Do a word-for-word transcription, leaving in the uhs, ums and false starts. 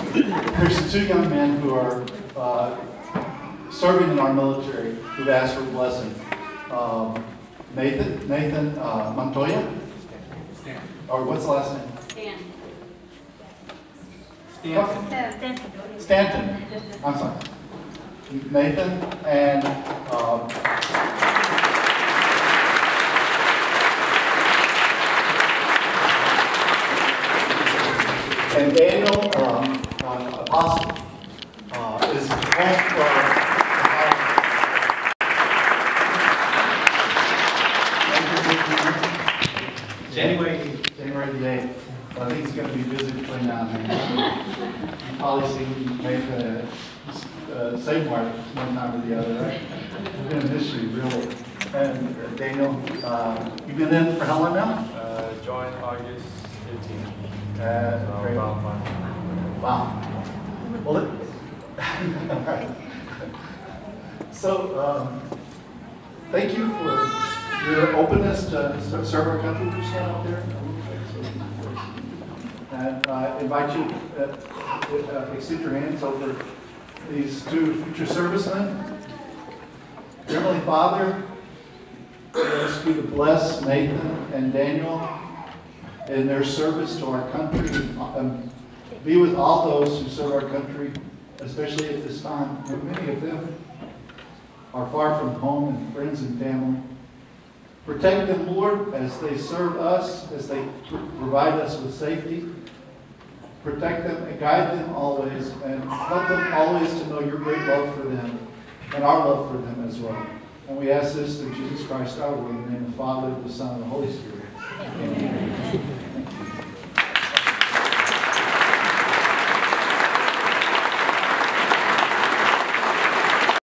There's two young men who are uh, serving in our military who've asked for a blessing. Um, Nathan, Nathan uh, Montoya? Stan. Or what's the last name? Stan. Stanton. Stanton. I'm sorry. Nathan and um, and Daniel um, uh, Apostle uh, is home for January January the eighth. I think he's going to be busy between now and then. You've probably seen him make the uh, save mark one time or the other, right? We're going to miss you, really. And uh, Daniel, uh, you've been in for how long now? Uh, joined August fifteenth. Uh, so great. about five. Wow. Well, it, all right. So, um, thank you for your openness to serve our country. We're still out there. And I uh, invite you to uh, uh, extend your hands over these two future servicemen. Heavenly Father, we ask you to bless Nathan and Daniel in their service to our country. Um, be with all those who serve our country, especially at this time. Many of them are far from home and friends and family. Protect them, Lord, as they serve us, as they provide us with safety. Protect them and guide them always, and help them always to know your great love for them and our love for them as well. And we ask this through Jesus Christ our Lord, in the name of the Father, the Son, and the Holy Spirit. Amen.